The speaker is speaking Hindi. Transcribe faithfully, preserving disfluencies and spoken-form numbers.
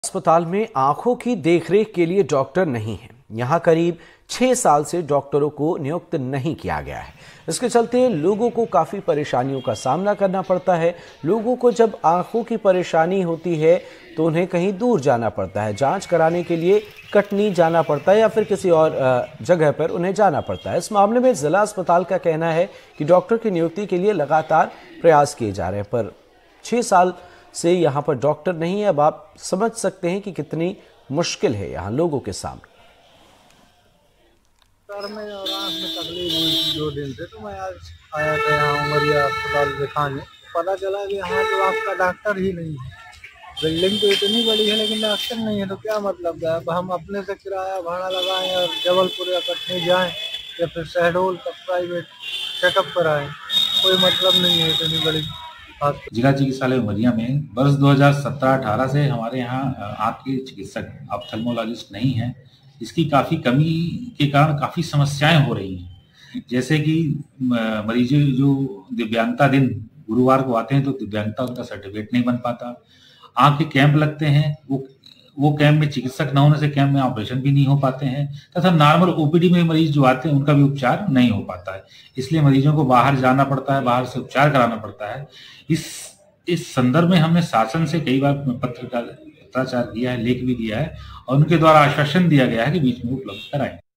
अस्पताल में आंखों की देखरेख के लिए डॉक्टर नहीं है। यहां करीब छह साल से डॉक्टरों को नियुक्त नहीं किया गया है। इसके चलते लोगों को काफी परेशानियों का सामना करना पड़ता है। लोगों को जब आंखों की परेशानी होती है तो उन्हें कहीं दूर जाना पड़ता है, जांच कराने के लिए कटनी जाना पड़ता है या फिर किसी और जगह पर उन्हें जाना पड़ता है। इस मामले में जिला अस्पताल का कहना है कि डॉक्टर की नियुक्ति के लिए लगातार प्रयास किए जा रहे हैं, पर छह साल से यहाँ पर डॉक्टर नहीं है। अब आप समझ सकते हैं कि कितनी मुश्किल है यहाँ लोगों के सामने। सर में और आँख में तकलीफ हुई थी दो दिन से, तो मैं आज आया था यहाँ उमरिया अस्पताल दिखाने। पता चला कि यहाँ तो आपका डॉक्टर ही नहीं है। बिल्डिंग तो इतनी बड़ी है लेकिन डॉक्टर नहीं है, तो क्या मतलब है। अब हम अपने से किराया भाड़ा लगाएं और जबलपुर या कटनी जाएं या फिर शहडोल तक प्राइवेट चेकअप कराएं, कोई मतलब नहीं है इतनी बड़ी। जिला चिकित्सालय उमरिया में वर्ष दो हज़ार सत्रह अठारह से हमारे यहाँ आँख के चिकित्सक ऑप्थेल्मोलॉजिस्ट नहीं है। इसकी काफ़ी कमी के कारण काफ़ी समस्याएं हो रही हैं, जैसे कि मरीज जो दिव्यांगता दिन गुरुवार को आते हैं तो दिव्यांगता उनका सर्टिफिकेट नहीं बन पाता। आँख के कैंप लगते हैं, वो वो कैंप में चिकित्सक न होने से कैंप में ऑपरेशन भी नहीं हो पाते हैं, तथा नॉर्मल ओपीडी में मरीज जो आते हैं उनका भी उपचार नहीं हो पाता है। इसलिए मरीजों को बाहर जाना पड़ता है, बाहर से उपचार कराना पड़ता है। इस इस संदर्भ में हमने शासन से कई बार पत्रकार पत्राचार किया है, लेख भी दिया है और उनके द्वारा आश्वासन दिया गया है कि बीच में उपलब्ध कराएं।